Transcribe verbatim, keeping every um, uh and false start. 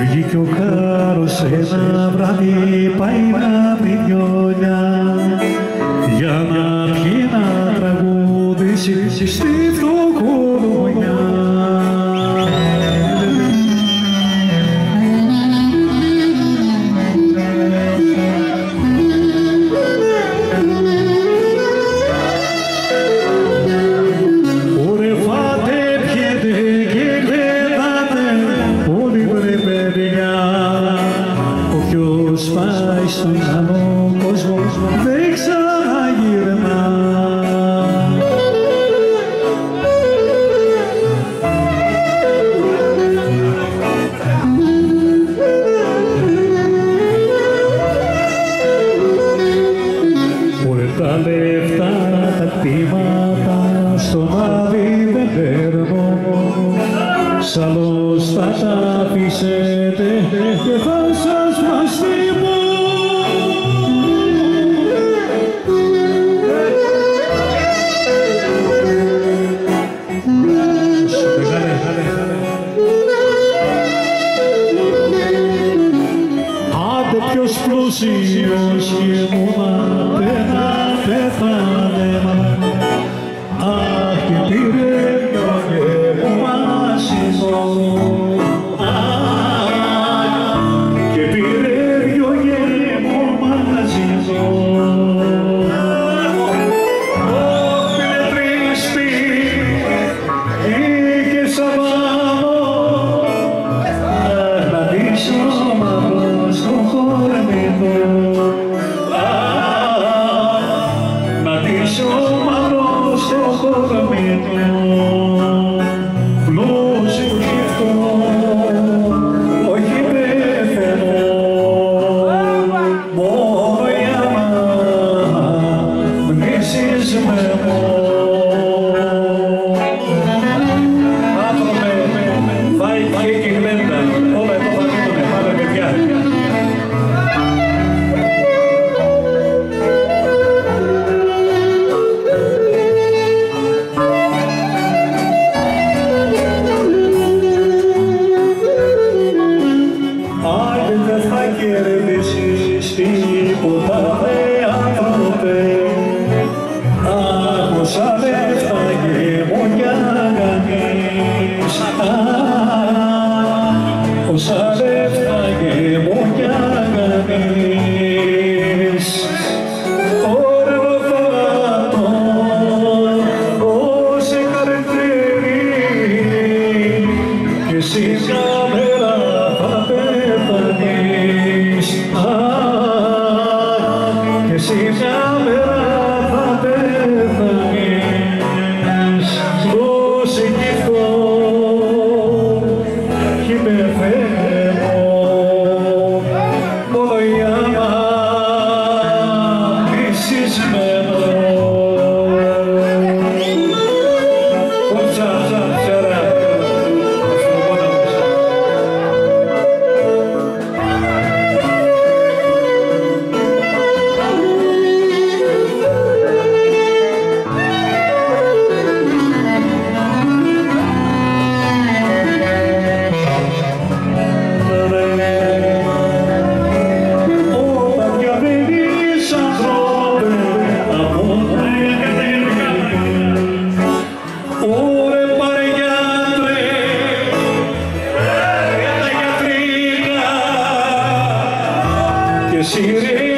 Φεύγει κι ο χάρος ένα βράδυ πάει να βρει βιολιά για να πιει να τραγουδήσει στη φτωχολογιά. Πάει στον άλλο κόσμο, δεν ξαναγυρνά. Ωραία τα λεφτά, τα κτήματα, στον άδει δεν παίρνω. Σ' άλλος θα τα αφήσετε και θα σας μαστιμώ. Άντε ποιος πλούσιος και μόνο να πέθανε. Αχ, και πήρε δυο γεμάσιμο. Και πήρε δυο γεμάσιμο. Ω φιλετρίστη και σαβάνο, να πείσω μαύρο στο χορμίδο. Να πείσω μαύρο στο χορμίδο. Δεν θα κερδίσεις τίποτα, ρε άνθρωπε. Αχ, όσα λεφτά και μονιά κάνεις. Όσα λεφτά και μονιά κάνεις. Ωραίο θάνατο, όσε καρτερεί και εσύ μια μέρα θα πεθανείς. Και εσύ μια μέρα θα πεθανείς. Δώσε γυφτό κι υπερθέμω μόνο για να μισισμένο. Σύρι